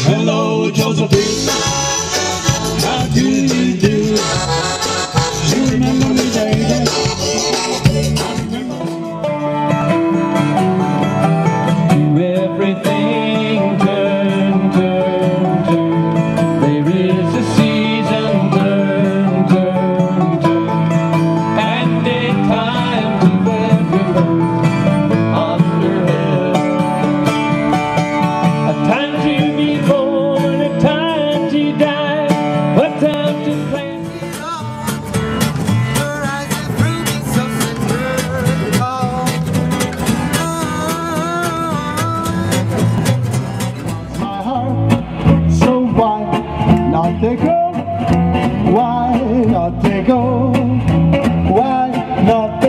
Hello, Josephine. How do you do? You remember me, baby? Everything turn, turn, turn. There is a season, turn, turn, turn. And a time to everyone under heaven. A time to be born, a time to die, a time to play. Not they go? Why not they go? Why not